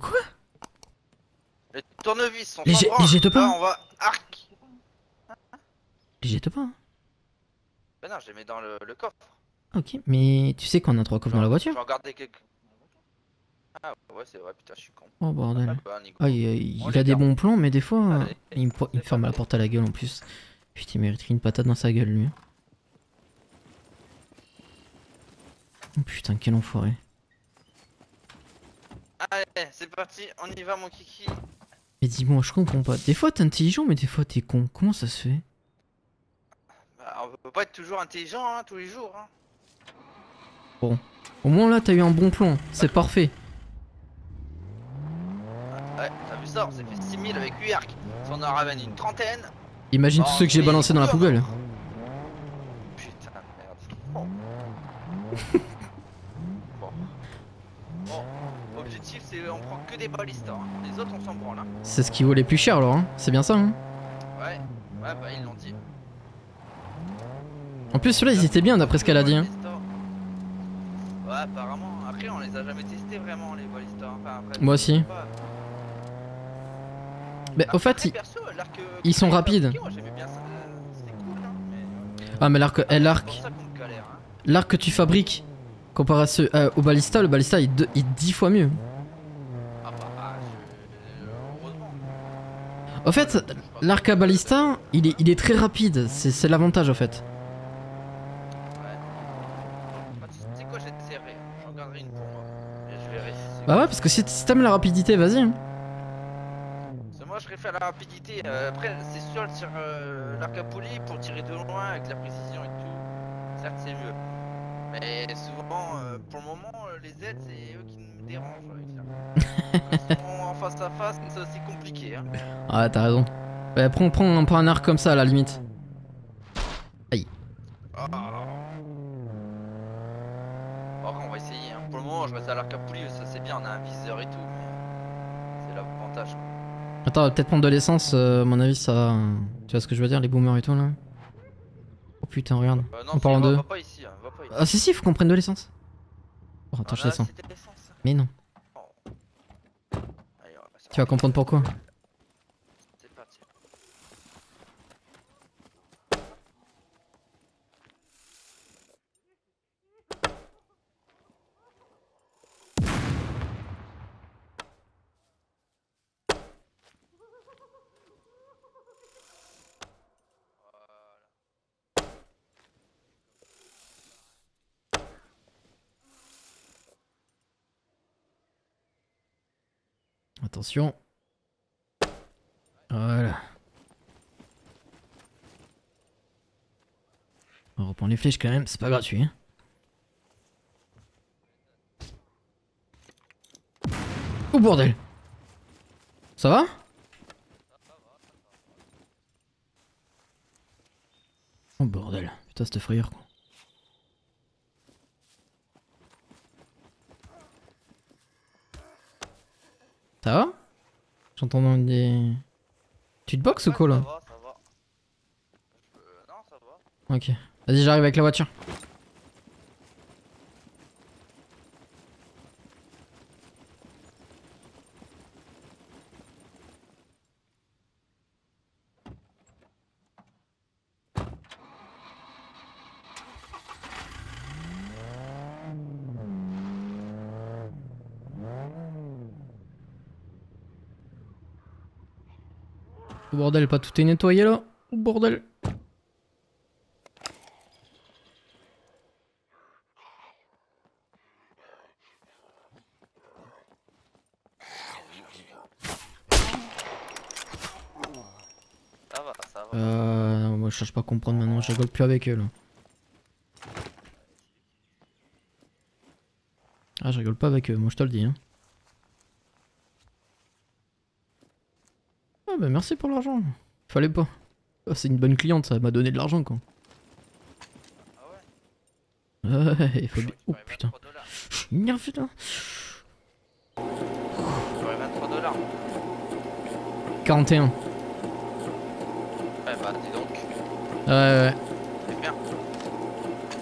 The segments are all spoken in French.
quoi? Les tournevis sont Les sans bras. jette pas. Là, on va arc. Les jette pas. Hein. Bah non, je les mets dans le coffre. Ok, mais tu sais qu'on a 3 coffres dans la voiture? Je vais en garder quelques. Ah ouais, c'est vrai, putain, je suis con. Oh bordel. Ah, bah, Nico. Ah, il a des bons plans, mais des fois, Allez, il me ferme la porte à la gueule en plus. Putain, il mériterait une patate dans sa gueule, lui. Oh putain, quel enfoiré. Allez, c'est parti, on y va, mon kiki. Mais dis-moi, je comprends pas. Des fois, t'es intelligent, mais des fois, t'es con. Comment ça se fait? Bah, on peut pas être toujours intelligent, hein, tous les jours. Hein. Bon. Au moins, là, t'as eu un bon plan. C'est parfait. Ouais, t'as vu ça, on s'est fait 6000 avec 8 arcs. Si on en ramène une trentaine. Imagine Oh, tous ceux que j'ai mais balancés dans la couleur. poubelle. Putain, merde. Bon. Bon. Bon. Objectif, c'est on prend que des balistas. Hein. Les autres, on s'en branle. Hein. C'est ce qui vaut les plus cher, alors. Hein. C'est bien ça, hein. Ouais, ouais, bah ils l'ont dit. En plus, ceux-là, ils étaient bien, d'après ce qu'elle a dit. Hein. Ouais, apparemment. Après, on les a jamais testés vraiment, les balistas. Enfin, après, Moi aussi. Mais au fait, ils sont rapides. Moi, j'aimais bien ça. C'était cool, hein, mais... Ah, mais l'arc, l'arc que tu fabriques comparé à au balista, le balista il 10 fois mieux. Ah bah, heureusement. Au fait, l'arc à balista, il est très rapide. C'est l'avantage, en fait. Ouais. Bah, tu sais quoi, j'essaierai. J'en garderai une pour moi. Et je verrai si c'est... Bah ouais, parce que si t'aimes la rapidité, vas-y. Hein. Moi, je préfère la rapidité. Après, c'est sûr, sur l'arc à poli, pour tirer de loin avec la précision et tout, certes, c'est mieux. Mais souvent, pour le moment, les aides, c'est eux qui me dérangent avec ça. Quand ils sont en face à face, c'est compliqué. Hein. Ah, t'as raison. Bah, prends un arc comme ça à la limite. Aïe. Oh. Bon, on va essayer. Hein. Pour le moment, je reste à l'arc à poli, ça c'est bien, on a un viseur et tout. Mais c'est l'avantage. Attends, on va peut-être prendre de l'essence, à mon avis, ça va. Tu vois ce que je veux dire, les boomers et tout là. Oh putain, regarde. Non, En parlant d'eux. va pas ici, hein, va pas ici. Ah, si, faut qu'on prenne de l'essence. Oh, attends, je descends. Mais non. Oh. Allez, tu vas comprendre pourquoi. C'est parti. Attention. Voilà. On reprend les flèches quand même, c'est pas gratuit. Hein. Oh bordel. Ça va? Oh bordel. Putain, cette frayeur quoi. Ça va? J'entends des... Tu te boxes ou quoi là? Ça va, ça va. Non, ça va. Ok. Vas-y, j'arrive avec la voiture. Oh bordel, pas tout est nettoyé là? Oh bordel. Ça va. Moi je cherche pas à comprendre maintenant, je rigole plus avec eux là. Ah, je rigole pas avec eux, moi je te le dis. Hein. Ah bah merci pour l'argent. Fallait pas. Oh, c'est une bonne cliente, ça m'a donné de l'argent quoi. Ah ouais? Ouais, il faut bien. Oh putain. Je suis énervé là. J'aurais 23 $. 41. Ouais, bah dis donc. Ouais. C'est bien.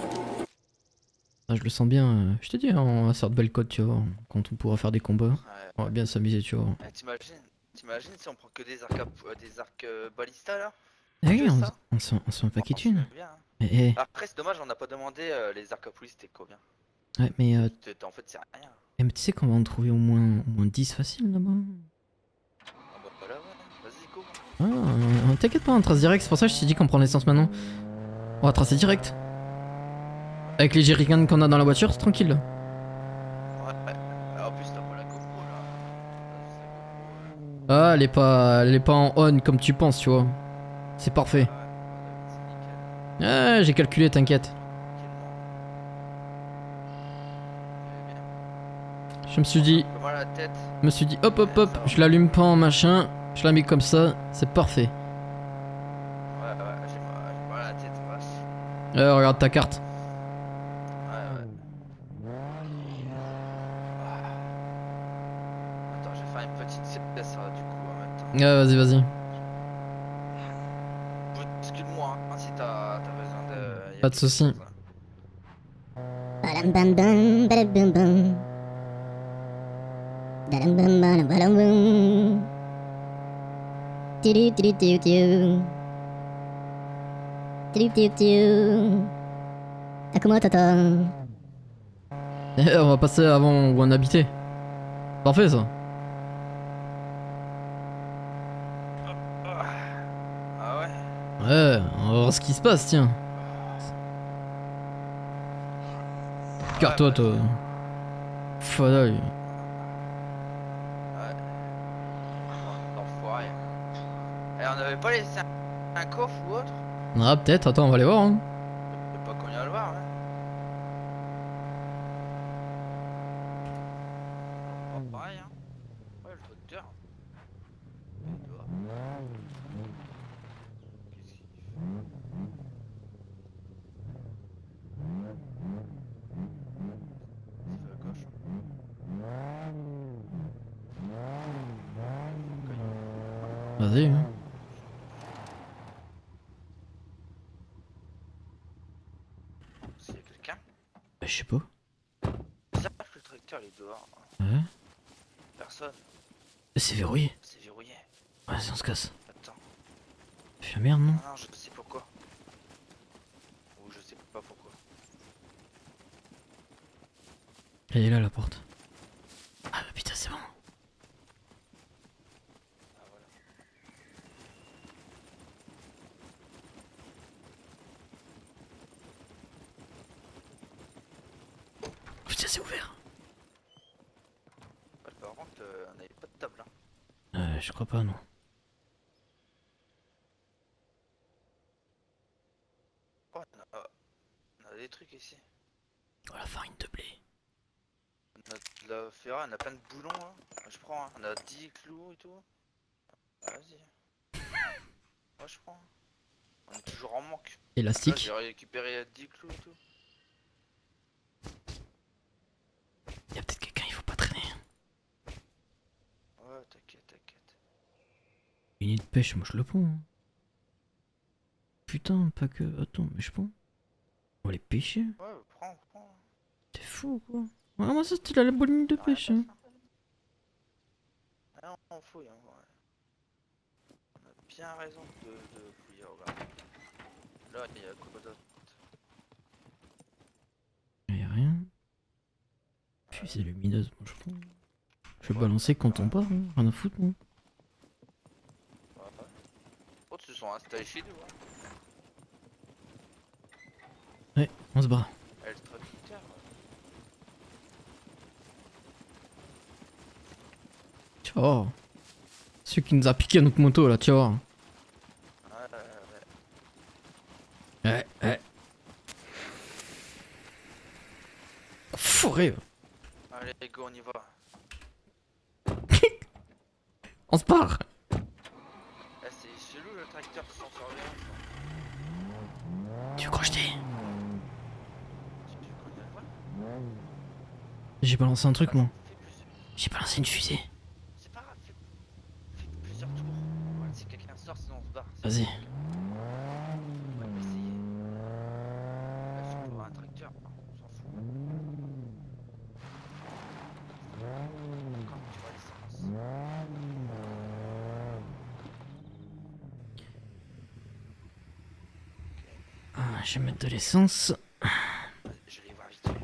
Ah, je le sens bien. Je t'ai dit, hein, on va faire de belles cotes, tu vois, quand on pourra faire des combats. Ouais. On va bien s'amuser, tu vois. Eh, t'imagines si on prend que des arcs ballista là? Eh oui, Que ça? on se fait un paquet de Franchement, thunes. bien. Hein. Eh, Après, c'est dommage, on n'a pas demandé les arcs à police, c'était combien? ouais, mais, En fait, c'est rien. mais tu sais qu'on va en trouver au moins 10 faciles là-bas. Ah bah voilà, ouais. Vas-y, go. Ah, t'inquiète pas, on trace direct, c'est pour ça que je t'ai dit qu'on prend l'essence maintenant. On va tracer direct. Avec les jerrycans qu'on a dans la voiture, c'est tranquille. Ouais. En plus, t'as pas la GoPro là. Ah, elle est pas en on comme tu penses, tu vois. C'est parfait. C'est nickel. Ah, j'ai calculé, t'inquiète. Je me suis dit, Comment la tête? hop hop hop, je l'allume pas en machin, je la mets comme ça, c'est parfait. Ouais, j'ai mal à la tête, vache. Regarde ta carte. Ouais. Attends, je vais faire une petite sieste du coup en même temps. Ah, vas-y. Excuse-moi hein, si t'as besoin de. Y a Pas de quelque soucis. chose, hein. Badam bam bam, badam bam bam. Badam bam bam, badam bam. Tidu tidu tidu tidu. Tidu tidu tidu. Akuma tata. On va passer avant où on habitait. Parfait ça. Ah ouais? Ouais, on va voir ce qui se passe, tiens. Car-toi, toi. Fadaille. Ouais. L'enfoiré. Eh, on avait pas laissé un coffre ou autre? Ah, peut-être, attends, on va aller voir. Hein. C'est pas qu'on ira le voir, hein. Pas pareil, hein. Ouais, le docteur. Il doit. Qu'est-ce qu'il fait? C'est à gauche. Vas-y. Hein. S'il y a quelqu'un? Je sais pas. Ça, le tracteur il est dehors. Ouais. Personne. C'est verrouillé. C'est verrouillé. Vas-y, on se casse. Attends. Fais la merde, non? Ah non, je sais pourquoi. Ou je sais pas pourquoi. Elle est là, la porte. Ah, putain, c'est bon. Ah voilà. Putain, c'est ouvert. Ouais, par contre, on n'avait pas de table. Hein. Je crois pas, non. Oh, on a des trucs ici. Oh, la farine de blé. On a de la ferraille, on a plein de boulons. Hein. Je prends, hein. On a 10 clous et tout. Ah, vas-y. Moi je prends. On est toujours en manque. Là, Élastique. j'ai récupéré 10 clous et tout. Y'a peut-être quelqu'un, il faut pas traîner. Ouais, t'inquiète. Une de pêche, moi je le prends. Hein. Putain, pas que. Attends, mais je prends. On va les pêcher. Ouais, prends. T'es fou quoi. Ouais, moi ça c'était la bonne ligne de pêche. Hein. Ah, on fouille, hein, ouais. On a bien raison de fouiller, regarde. Là, il y a quoi d'autre? Y'a rien. Fusée lumineuse, moi je prends. Je vais balancer quand on part, hein. Rien à foutre moi. Ouais. Oh, tu sont installés chez nous, hein. Ouais, on se barre. Elle se tracteur. Tu vas voir. Celui qui nous a piqué notre moto là, tu vas voir. Ouais. Fourré. Allez, go, on y va. On se part. Eh, c'est chelou le tracteur sans surveillance. Tu veux crocheter? Tu veux qu'on y aille voir? J'ai balancé un truc moi. Fais plus. J'ai balancé une fusée. C'est pas grave, fais plusieurs tours. Ouais, si quelqu'un sort, sinon on se barre. Vas-y. On va essayer. Là, je peux avoir un tracteur, on s'en fout. Quand tu vas descendre. Je vais mettre de l'essence. Je vais les voir vite fait.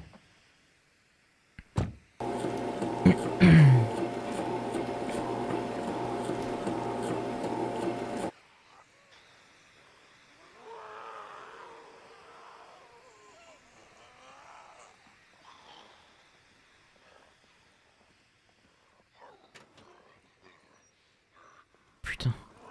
Putain.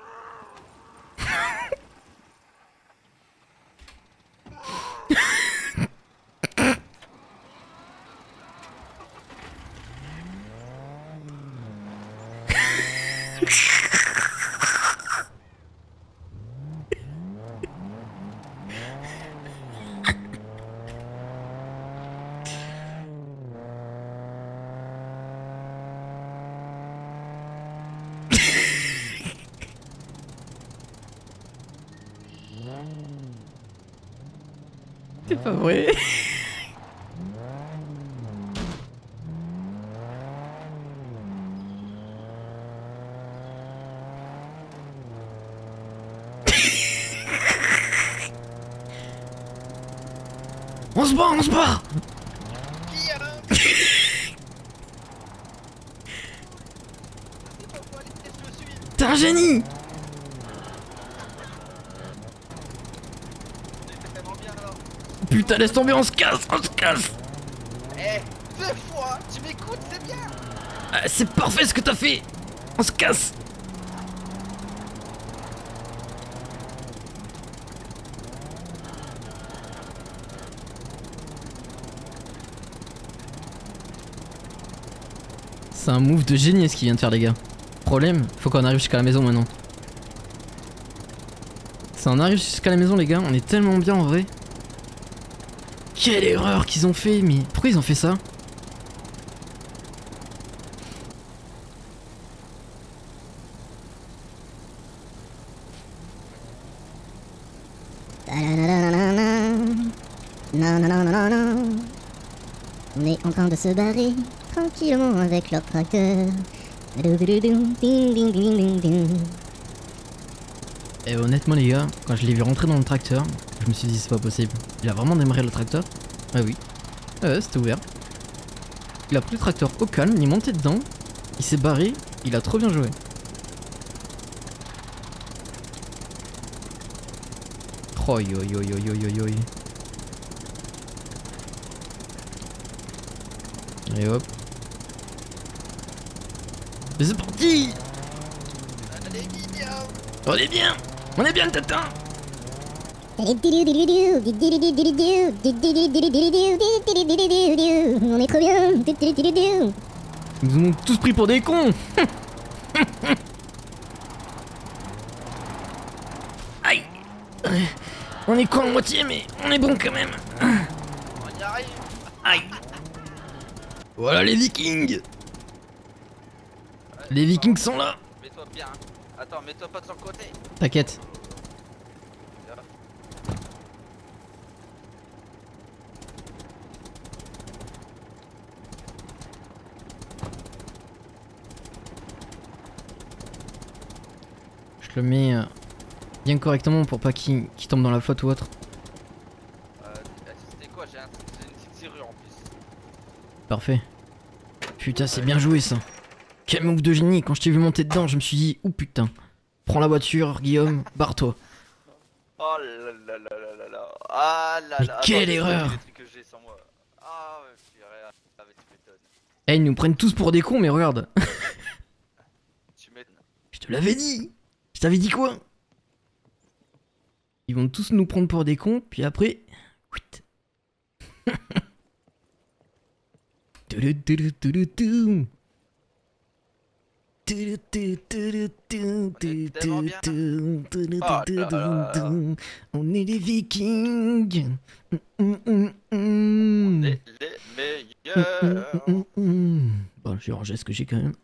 C'est pas vrai. On se bat, on se bat. Qui alors? T'es un génie. Putain, laisse tomber, on se casse, on se casse. Eh, 2 fois. Tu m'écoutes, c'est bien. Ah, c'est parfait ce que t'as fait. On se casse. C'est un move de génie ce qu'il vient de faire les gars. Problème, faut qu'on arrive jusqu'à la maison maintenant. Ça en arrive jusqu'à la maison les gars, on est tellement bien en vrai. Quelle erreur qu'ils ont fait, mais pourquoi ils ont fait ça? Non, non, non, non, non, non. On est en train de se barrer tranquillement avec leur tracteur. Et honnêtement les gars, quand je l'ai vu rentrer dans le tracteur, je me suis dit c'est pas possible. Il a vraiment démarré le tracteur? Ah oui. Ouais, c'était ouvert. Il a pris le tracteur au calme, il est monté dedans, il s'est barré, il a trop bien joué. Oh yo yo yo yo yo yo. Et hop. Mais c'est parti! On est bien! On est bien le tatin! On est trop bien. Ils nous ont tous pris pour des cons! Aïe! On est con à moitié, mais on est bon quand même! On y arrive. Aïe! Voilà les vikings! Les vikings sont là! Mets-toi bien. Attends, mets-toi pas de son côté. T'inquiète. Je le mets bien correctement pour pas qu'il tombe dans la flotte ou autre. C'était quoi? J'ai une petite serrure en plus. Parfait. Putain, c'est bien joué ça. Quel move de génie. Quand je t'ai vu monter dedans, je me suis dit, oh putain. Prends la voiture, Guillaume, barre-toi. Oh là là là là là là. Ah là Mais là. quelle Attends, erreur. les trucs que j'ai sans moi. Ah ouais, purée. Ah mais tu m'étonnes. Eh, ils nous prennent tous pour des cons, mais regarde. Tu m'étonnes. Je te l'avais dit. Je t'avais dit quoi? Ils vont tous nous prendre pour des cons, puis après... On est les vikings. On est les meilleurs. Bon, je vais ranger ce que j'ai quand même.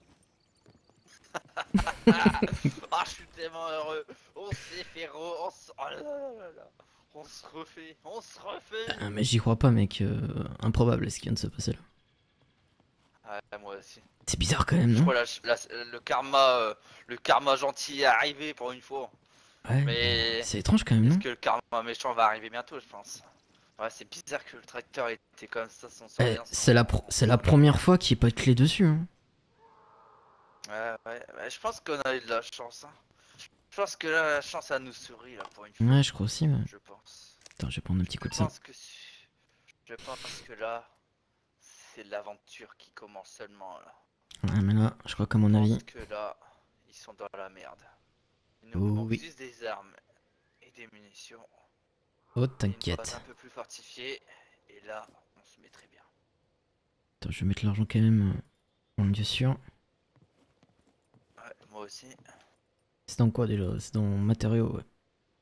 Ah, je suis tellement heureux. On s'est fait oh là là là. On se refait. On se refait. Ah, mais j'y crois pas, mec. Improbable ce qui vient de se passer là. Ouais, moi aussi. C'est bizarre quand même, Je non? crois le karma gentil est arrivé pour une fois. Ouais. Mais C'est étrange quand même, est-ce non? que le karma méchant va arriver bientôt, je pense. Ouais, c'est bizarre que le tracteur était comme ça sans Eh, surveillance. c'est la première fois qu'il n'y a pas de clé dessus. Hein. Ouais, je pense qu'on a eu de la chance. Hein. Je pense que là, la chance, elle nous sourit là pour une fois. Ouais, je crois aussi. Ouais. Je pense. Attends, je vais prendre un petit coup de ça. Je pense que là, c'est l'aventure qui commence seulement là. Ouais, mais là, je crois qu'à mon avis. Je pense que là, ils sont dans la merde. Il nous Oh, manque oui. juste des armes et des munitions. Oh, Et une base t'inquiète. un peu plus fortifiée. Et là, on se met très bien. Attends, je vais mettre l'argent quand même en lieu sûr. Ouais, moi aussi. C'est dans quoi déjà? C'est dans matériaux, ouais.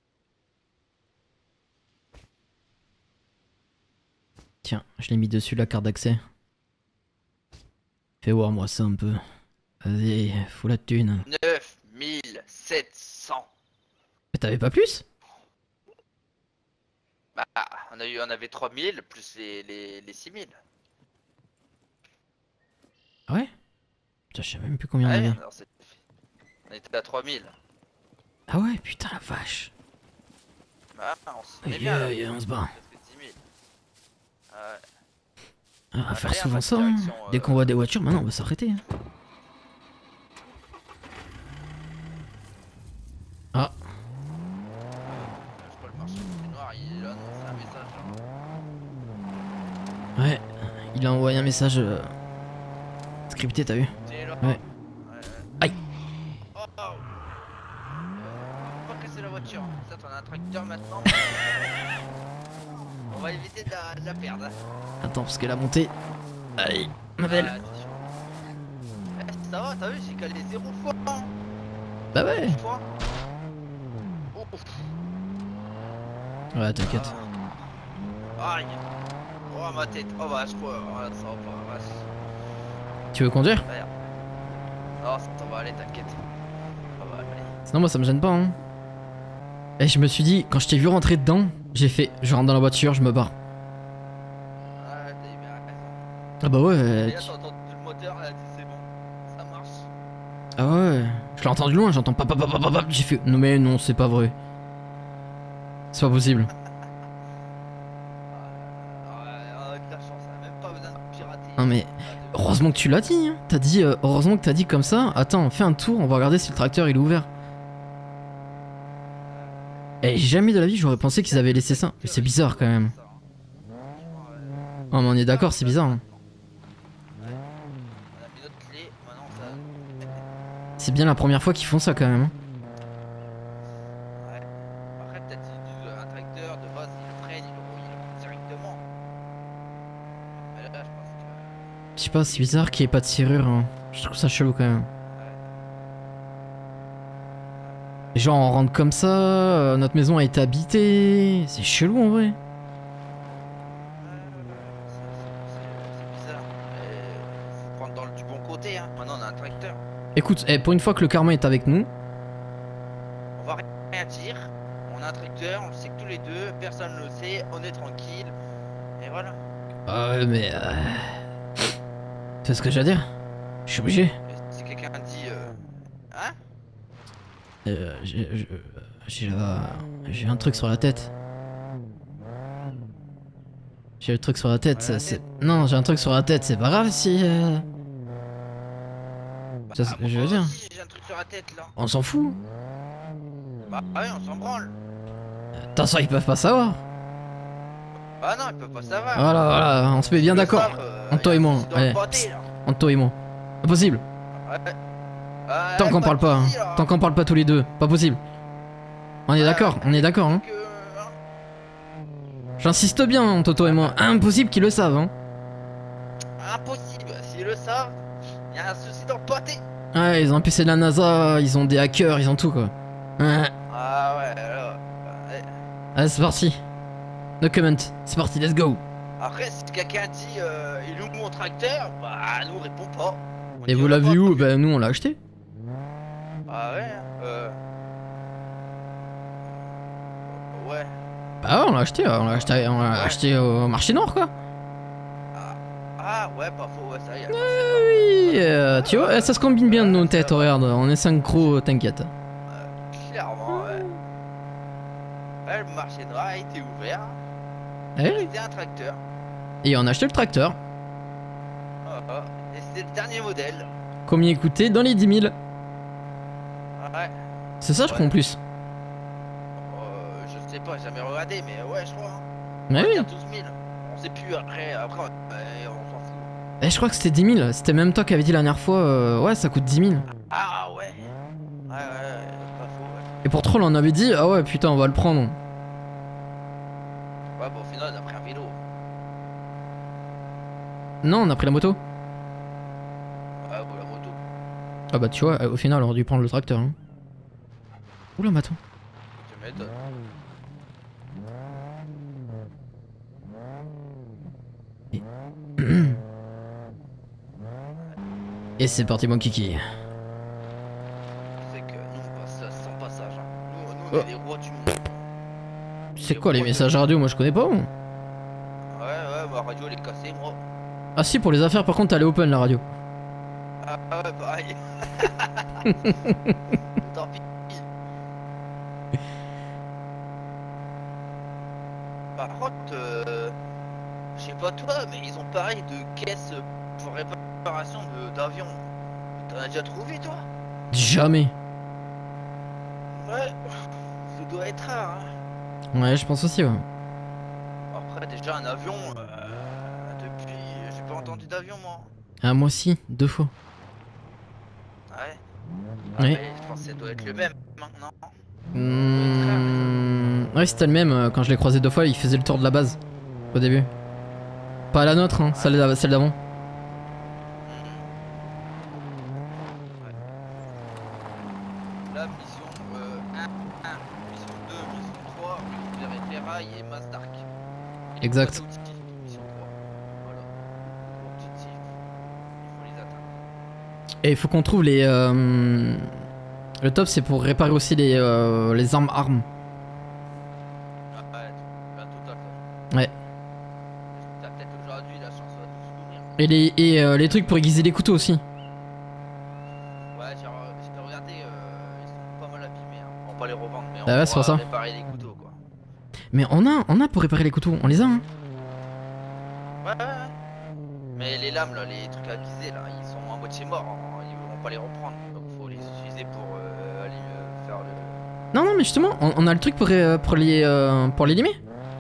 Tiens, je l'ai mis dessus la carte d'accès. Fais voir moi ça un peu. Vas-y, faut la thune. 9700. Mais t'avais pas plus? Bah, on avait 3000 plus les 6000. Ah ouais? Putain, je sais même plus combien on Ouais, avait. alors on était à 3000. Ah ouais, putain la vache. Bah, on se met Aïe, bien là. aïe, on se bat. Presque 10 000. Ouais. Ah, on va faire Allez, souvent en ça. Hein. direction, Dès qu'on voit des voitures, maintenant on va s'arrêter. Hein. Ah, Je crois le marché du noir, il a annoncé un message là. ouais. Il a envoyé un message scripté, t'as vu? T'es là. Ouais. Aïe. Oh, oh. Faut pas casser la voiture. Ça, t'en as un tracteur maintenant. On va éviter de la perdre. Hein. Attends, parce qu'elle a monté. Aïe, ma belle. Attention. Ça va, t'as vu, j'ai calé 0 fois. Hein. Bah ouais. Fois. Ouf. Ouais, t'inquiète. Aïe. Oh ma tête. Oh bah je crois. Oh, là, ça va pas. Vache. Tu veux conduire? Merde. Non, ça va aller, t'inquiète. Ça va aller. Sinon, moi ça me gêne pas. Hein. Et je me suis dit, quand je t'ai vu rentrer dedans, j'ai fait, je rentre dans la voiture, je me barre. Ah, t'as eu bien raison. Ah bah ouais. Et là, t'as entendu le moteur, elle a dit c'est bon. Ça marche. Ah ouais. Je l'ai entendu loin, j'entends papa. J'ai fait, non mais non, c'est pas vrai. C'est pas possible. On a de la chance, on a même pas besoin de pirater. Non mais, heureusement que tu l'as dit. Hein. T'as dit, heureusement que t'as dit comme ça. Attends, fais un tour, on va regarder si le tracteur il est ouvert. Et jamais de la vie j'aurais pensé qu'ils avaient laissé ça. Mais c'est bizarre quand même. Oh mais on est d'accord, c'est bizarre. Hein. On a mis notre clé, maintenant ça. C'est bien la première fois qu'ils font ça quand même. Hein. Ouais. Après, peut-être un tracteur de base, ils le prennent, ils le prennent directement. Mais là, je pense que. Je sais pas, c'est bizarre qu'il n'y ait pas de serrure. Hein. Je trouve ça chelou quand même. Et genre on rentre comme ça, notre maison a été habitée. C'est chelou en vrai. C'est bizarre. Mais faut prendre du bon côté, hein. Maintenant, on a un tracteur. Écoute, pour une fois que le karma est avec nous. On va rien dire. On a un tracteur, on le sait que tous les deux, personne ne le sait, on est tranquille. Et voilà. Ah ouais mais... Tu vois ce que j'ai à dire? Je suis obligé. Et si quelqu'un dit. Hein? J'ai un truc sur la tête. J'ai le truc sur la tête, c'est... Non, j'ai un truc sur la tête, c'est pas grave si... C'est ce que je veux dire. Aussi, j'ai un truc sur la tête là. On s'en fout. Bah ouais, on s'en branle. Attends, ça ils peuvent pas savoir. Bah non, ils peuvent pas savoir. Voilà, on se met bien Ils le d'accord. savent, Entre toi et moi, dans le allez. pâté, là. Entre toi et moi. Impossible. Ouais. Tant qu'on parle pas, hein. Tant qu'on parle pas tous les deux, pas possible. On est d'accord, on est d'accord, hein. J'insiste bien, Toto et moi. Impossible qu'ils le savent, hein. Impossible, s'ils le savent, il y a un souci dans le pâté. Ouais, ils ont un PC de la NASA, ils ont des hackers, ils ont tout quoi. Ouais. Ah ouais, alors. Ouais. Allez, c'est parti. No comment, c'est parti, let's go. Après, si quelqu'un dit il est où mon tracteur, bah nous on répond pas. On Et dit, vous on l'a l'avez pas. où? Bah nous on l'a acheté. Ah ouais, ouais. Bah ouais, on l'a acheté, on l'a acheté au marché noir quoi. Ah ouais, pas faux, ouais, ça y est. Oui, tu vois, ça se combine bien de nos têtes, regarde, on est synchro, t'inquiète. clairement, ouais. Ouais, le marché noir a été ouvert. Eh oui. C'était un tracteur. Et on a acheté le tracteur. Et c'était le dernier modèle. Combien il coûtait dans les 10 000. Ouais. C'est ça, je crois, en plus. Je sais pas, j'ai jamais regardé, mais ouais, je crois. Hein. Mais On va oui. dire 12 000. On sait plus après on s'en fout. Eh, je crois que c'était 10 000. C'était même toi qui avais dit la dernière fois. Ouais, ça coûte 10 000. Ah ouais. Ouais, pas faux, ouais. Et pour troll, on avait dit, ah ouais, putain, on va le prendre. Ouais, bon, au final, on a pris un vélo. Non, on a pris la moto. Ouais, bon, la moto. Ah bah, tu vois, au final, on aurait dû prendre le tracteur. Hein. Oula, mais attends. Tu m'étonnes. Et c'est parti, mon kiki. C'est que nous, on passe sans passage. Hein. Nous, on est les rois du monde. C'est quoi les messages radio? Moi, je connais pas. Moi. Ouais, ma radio, elle est cassée, moi. Ah si, pour les affaires, par contre, elle est open, la radio. Ah ouais, pareil. Tant pis. Par contre, je sais pas toi, mais ils ont pareil de caisses pour réparation d'avion. T'en as déjà trouvé, toi? Jamais. Ouais, ça doit être rare. Hein. Ouais, je pense aussi, ouais. Après, déjà, un avion, depuis. J'ai pas entendu d'avion, moi. Ah, moi aussi, 2 fois. Ouais. Ouais. Mais je pense que ça doit être le même maintenant. Ouais, c'était le même. Quand je l'ai croisé 2 fois, il faisait le tour de la base. Au début. Pas la nôtre, hein, celle d'avant. La mission 1, mission 2, mission 3, récupérer ferraille et masse d'arc. Exact. Mission 3. Voilà. Objectif. Il faut les atteindre. Et il faut qu'on trouve les... Le top, c'est pour réparer aussi les armes. Ah, ouais, bientôt t'as le temps. Ouais. T'as peut-être aujourd'hui la chance de tout s'ouvrir. Et les trucs pour aiguiser les couteaux aussi. Ouais, j'ai regardé, ils sont pas mal abîmés. Hein. On va pas les revendre, mais on Ah ouais, c'est pour ça. réparer les couteaux, quoi. Mais on a pour réparer les couteaux, on les a, hein. Ouais. Mais les lames, là, les trucs à aiguiser, là, ils sont à moitié morts. Hein. Ils vont pas les reprendre. Donc faut les utiliser pour aller faire le. Non, mais justement, on a le truc pour les limer.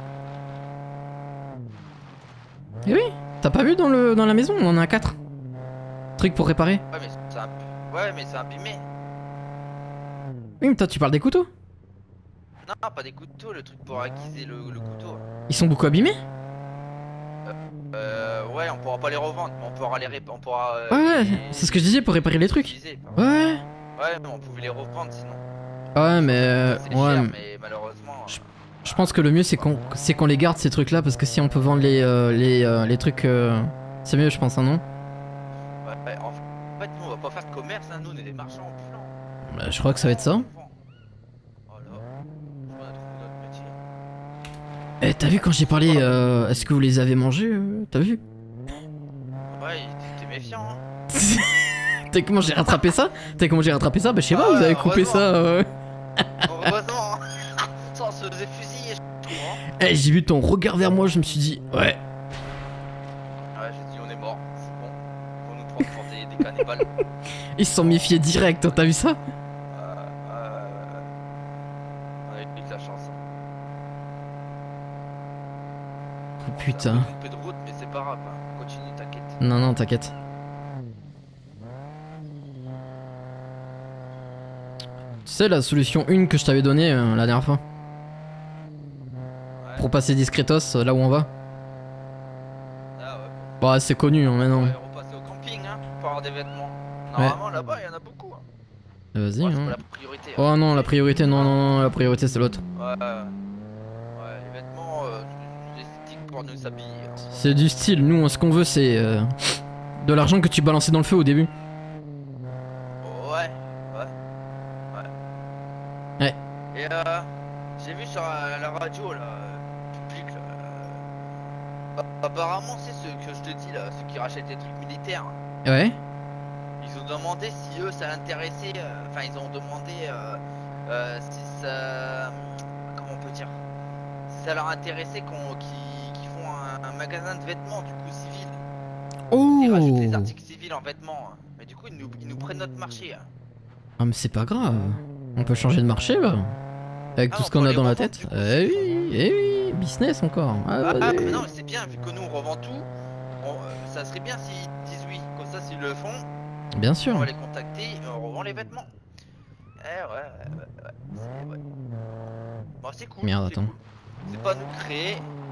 Eh oui, t'as pas vu dans la maison, on en a 4. Truc pour réparer. Ouais, mais c'est abîmé. Oui, mais toi, tu parles des couteaux. Non, pas des couteaux, le truc pour aiguiser le couteau. Ils sont beaucoup abîmés. Ouais, on pourra pas les revendre, mais on pourra les réparer. On pourra. Ouais, c'est ce que je disais pour réparer les trucs. Utiliser. Ouais. Ouais, mais on pouvait les revendre sinon. Ouais, mais C'est ouais. cher, mais malheureusement. Je pense que le mieux c'est qu'on les garde ces trucs là parce que si on peut vendre les trucs, c'est mieux, je pense, hein, non? Ouais, en fait, nous on va pas faire de commerce, hein, nous on est des marchands ambulants. Bah, je crois que ça va être ça. Voilà, on a trouvé notre métier. Eh, t'as vu quand j'ai parlé, est-ce que vous les avez mangés, t'as vu? Ouais, t'es méfiant, hein. T'as comment j'ai rattrapé ça? Bah je sais pas, vous avez coupé ça. Heureusement, ça on se faisait fusiller, je trouve. Hein. Eh, j'ai vu ton regard vers moi, je me suis dit, ouais. Ouais, j'ai dit on est mort, c'est bon. Faut nous prendre pour des cannibales. Ils se sont méfiés direct, t'as vu ça? On a eu de la chance. Oh, putain. Un peu de route, mais c'est pas grave. Hein. Continue, t'inquiète. Non, t'inquiète. Tu sais la solution 1 que je t'avais donnée la dernière fois? Ouais. Pour passer discretos là où on va? Ah ouais. Bah c'est connu hein, maintenant. On va repasser au camping, hein, pour avoir des vêtements. Normalement là-bas, il y en a beaucoup. Hein. Vas-y. Ouais, c'est Hein. pas la priorité. Oh non, la priorité, non, la priorité c'est l'autre. Ouais, les vêtements, c'est l'esthétique pour nous s'habiller. Hein. C'est du style, nous ce qu'on veut c'est de l'argent que tu balançais dans le feu au début. Ouais. Ouais. Et j'ai vu sur la radio là, public là, apparemment c'est ceux que je te dis là, ceux qui rachètent des trucs militaires. Ouais. Ils ont demandé si eux ça intéressait, enfin ils ont demandé Si ça... Comment on peut dire? Si ça leur intéressait qu'ils font un magasin de vêtements du coup civil. Oh! Ils rajoutent les articles civils en vêtements. Mais du coup ils nous prennent notre marché. Ah mais c'est pas grave. On peut changer de marché là. Avec tout ce qu'on a dans la tête. Eh oui, business encore. Mais non, mais c'est bien, vu que nous on revend tout, ça serait bien s'ils disent oui, comme ça s'ils le font, Bien on sûr. va les contacter et on revend les vêtements. Ouais. Bon, c'est cool. Merde, c'est attends. cool. C'est pas nous créer.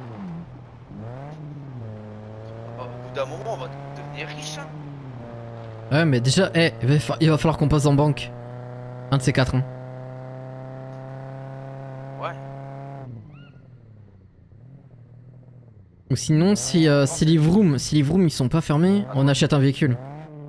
Au bout d'un moment, on va devenir riche. Hein. Ouais mais déjà, il va falloir qu'on passe en banque. Un de ces quatre. Hein. Ouais. Ou sinon, si les vrooms ils sont pas fermés, on achète un véhicule.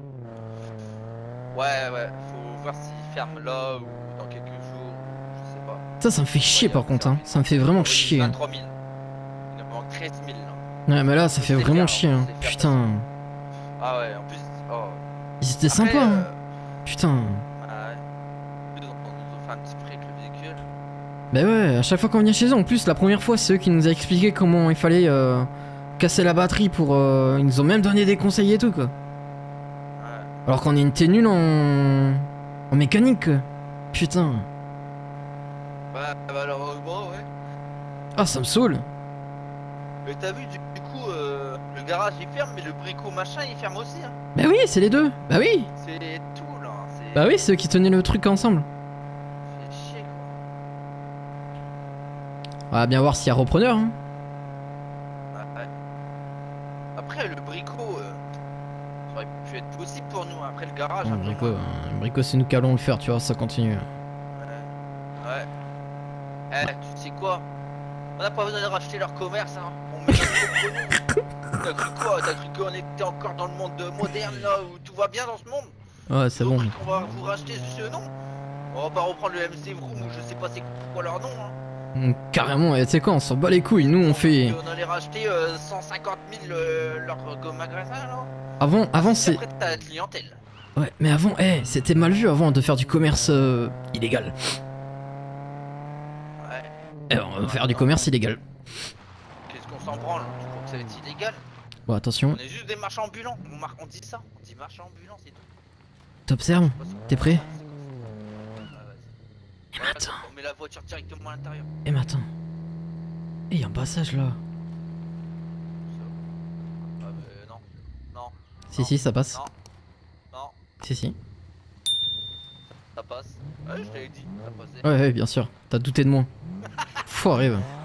Ouais, faut voir s'ils ferment là ou dans quelques jours, je sais pas. Ça me fait chier par contre, hein. Ça me fait vraiment chier. 23 000. Il nous manque 13 000 là. Ouais mais là ça fait C'est vraiment faire, chier. Hein. c'est faire Putain. Ah ouais, en plus. Oh. Ils étaient Après, sympas. Hein. Putain. Ouais. Ils nous ont fait un petit prix avec le véhicule. Bah ouais, à chaque fois qu'on vient chez eux, en plus la première fois c'est eux qui nous a expliqué comment il fallait casser la batterie pour... Ils nous ont même donné des conseils et tout quoi. Ouais. Alors qu'on est une nul en mécanique quoi. Putain. Bah malheureusement ouais. Ah ça me saoule. Mais t'as vu du coup le garage il ferme mais le brico machin il ferme aussi hein. Bah oui c'est les deux. Bah oui. C'est tout là. Bah oui c'est eux qui tenaient le truc ensemble. C'est chier quoi. On va bien voir s'il y a repreneur hein. Ouais. Après le brico ça aurait pu être possible pour nous après le garage. Non, après, Brico, moi. Brico c'est nous qui allons le faire tu vois ça continue. Ouais. Tu sais quoi? On n'a pas besoin de racheter leur commerce hein. On met notre propre nom. T'as cru quoi? T'as cru qu'on était encore dans le monde moderne là où tout va bien dans ce monde? Ouais c'est Vous bon. avez cru qu'on va vous racheter ce nom? On va pas reprendre le MC Vroom ou je sais pas c'est quoi leur nom hein. Carrément, et tu sais quoi, on s'en bat les couilles, nous on fait... On allait racheter 150 000 leur magasin là. Avant c'est... Après t'as la clientèle. Ouais, mais avant, c'était mal vu avant de faire du commerce illégal. Ouais. On va faire du commerce illégal. Qu'est-ce qu'on s'en branle? Tu crois que ça va être illégal? Bon, attention, On est juste des marchands ambulants. On dit ça. On dit marchands ambulants, c'est tout. t'observes. T'es prêt? Et maintenant. On met la voiture directement à l'intérieur. Et maintenant. Et y a un passage là. Ah mais non. Non. Si, ça passe. Non. Non. Si. Ça passe. Ouais, je t'avais dit. Ça passait. Ouais, bien sûr. T'as douté de moi. Foiré, va.